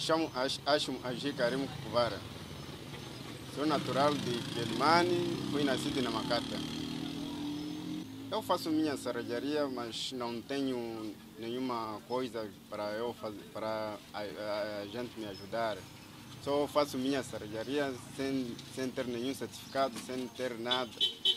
acho Agi Karim Kuvara. Sou natural de Quelimane, fui nascido na Macata. Eu faço minha serralharia, mas não tenho nenhuma coisa para eu fazer, para a gente me ajudar. Só faço minha serralharia sem ter nenhum certificado, sem ter nada.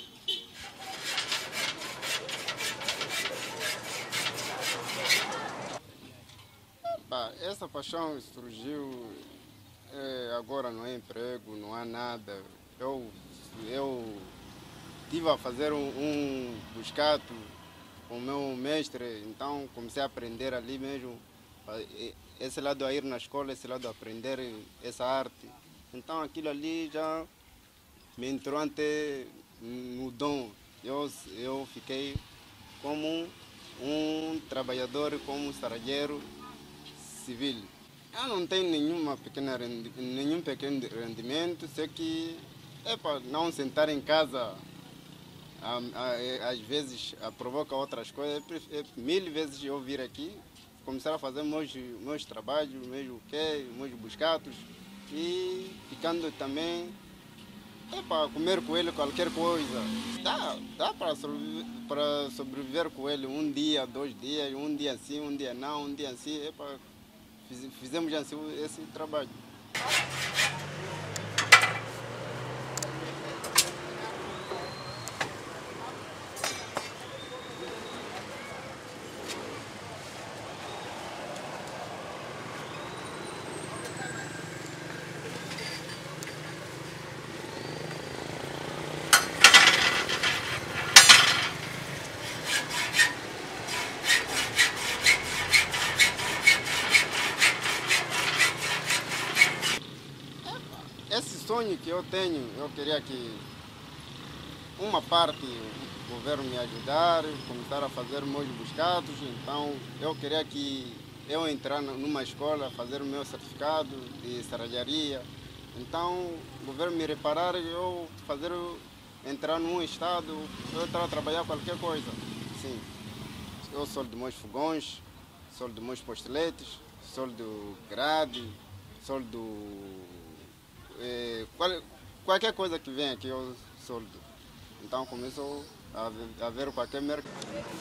Essa paixão surgiu, agora não há emprego, não há nada. Eu estive a fazer um buscato com o meu mestre, então comecei a aprender ali mesmo, esse lado a ir na escola, esse lado a aprender essa arte. Então aquilo ali já me entrou até no dom. Eu fiquei como um trabalhador, como um serralheiro civil. Eu não tenho nenhum pequeno rendimento, sei que é para não sentar em casa, às vezes provoca outras coisas. Mil vezes eu vir aqui, começar a fazer meus trabalhos, meus buscatos e ficando também para comer com ele qualquer coisa. Dá para sobreviver com ele um dia, 2 dias, um dia sim, um dia não, um dia assim. Fizemos assim esse trabalho. Esse sonho que eu tenho, eu queria que uma parte o governo me ajudar, começar a fazer meus buscados. Então eu queria que eu entrar numa escola, fazer o meu certificado de serralharia. Então o governo me reparar, eu entrar num estado, eu estar a trabalhar qualquer coisa. Sim, eu sou dos meus fogões, sou dos meus posteletes, sou do grade, sou do qualquer coisa que vem aqui eu soldo. Então começou a ver qualquer mercado.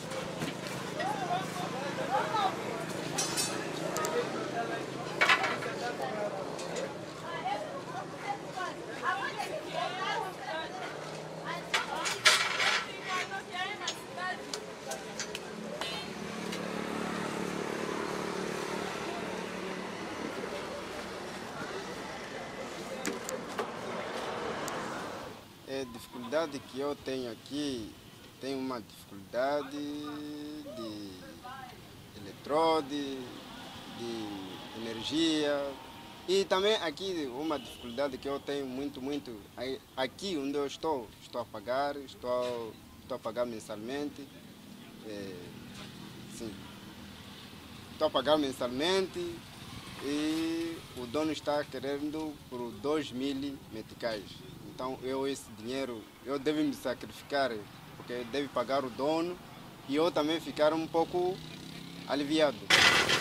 A dificuldade que eu tenho aqui, tenho uma dificuldade de eletrode, de energia. E também aqui uma dificuldade que eu tenho muito, aqui onde eu estou a pagar, estou a pagar mensalmente. Sim, estou a pagar mensalmente e o dono está querendo por 2.000 meticais. Então esse dinheiro, eu devo me sacrificar, porque deve pagar o dono e eu também ficar um pouco aliviado.